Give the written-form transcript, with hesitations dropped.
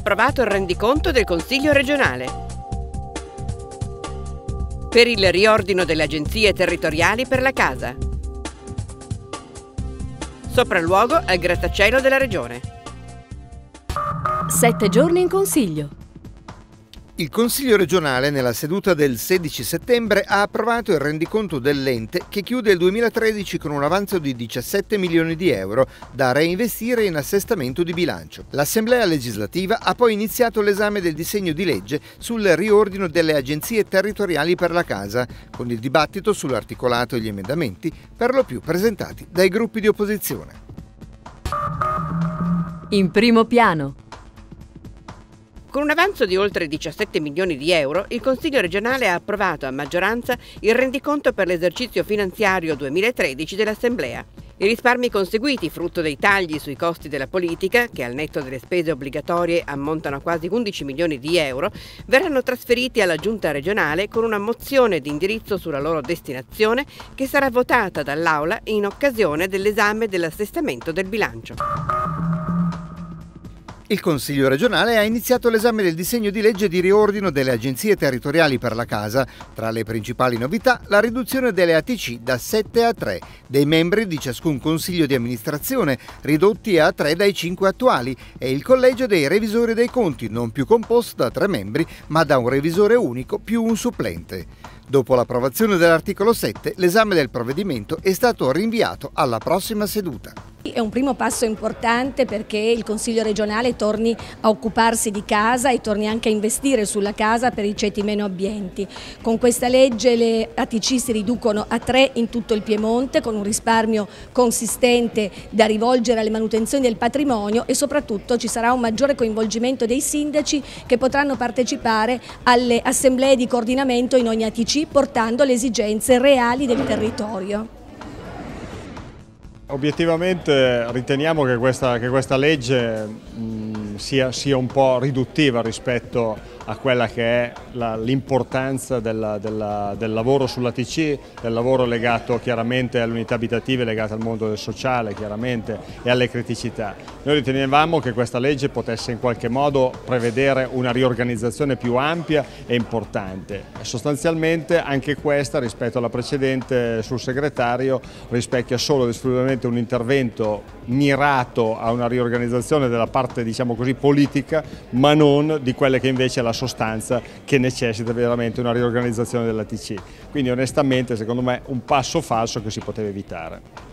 approvato il rendiconto del Consiglio regionale. Per il riordino delle agenzie territoriali per la casa. Sopralluogo al grattacielo della Regione. 7 giorni in Consiglio. Il Consiglio regionale, nella seduta del 16 settembre, ha approvato il rendiconto dell'ente che chiude il 2013 con un avanzo di 17 milioni di euro da reinvestire in assestamento di bilancio. L'Assemblea legislativa ha poi iniziato l'esame del disegno di legge sul riordino delle agenzie territoriali per la casa, con il dibattito sull'articolato e gli emendamenti, per lo più presentati dai gruppi di opposizione. In primo piano. Con un avanzo di oltre 17 milioni di euro, il Consiglio regionale ha approvato a maggioranza il rendiconto per l'esercizio finanziario 2013 dell'Assemblea. I risparmi conseguiti, frutto dei tagli sui costi della politica, che al netto delle spese obbligatorie ammontano a quasi 11 milioni di euro, verranno trasferiti alla Giunta regionale con una mozione di indirizzo sulla loro destinazione che sarà votata dall'Aula in occasione dell'esame dell'assestamento del bilancio. Il Consiglio regionale ha iniziato l'esame del disegno di legge di riordino delle agenzie territoriali per la casa. Tra le principali novità, la riduzione delle ATC da 7 a 3, dei membri di ciascun consiglio di amministrazione, ridotti a 3 dai 5 attuali, e il collegio dei revisori dei conti, non più composto da 3 membri, ma da un revisore unico più un supplente. Dopo l'approvazione dell'articolo 7, l'esame del provvedimento è stato rinviato alla prossima seduta. È un primo passo importante perché il Consiglio regionale torni a occuparsi di casa e torni anche a investire sulla casa per i ceti meno abbienti. Con questa legge le ATC si riducono a 3 in tutto il Piemonte, con un risparmio consistente da rivolgere alle manutenzioni del patrimonio, e soprattutto ci sarà un maggiore coinvolgimento dei sindaci che potranno partecipare alle assemblee di coordinamento in ogni ATC, portando le esigenze reali del territorio. Obiettivamente riteniamo che questa legge sia un po' riduttiva rispetto a quella che è l'importanza del lavoro sull'ATC, del lavoro legato chiaramente alle unità abitative, legato al mondo del sociale chiaramente e alle criticità. Noi ritenevamo che questa legge potesse in qualche modo prevedere una riorganizzazione più ampia e importante. Sostanzialmente anche questa, rispetto alla precedente sul segretario, rispecchia solo ed esclusivamente un intervento mirato a una riorganizzazione della parte, diciamo così, politica, ma non di quelle che invece è la sostanza che necessita veramente una riorganizzazione dell'ATC. Quindi onestamente secondo me un passo falso che si poteva evitare.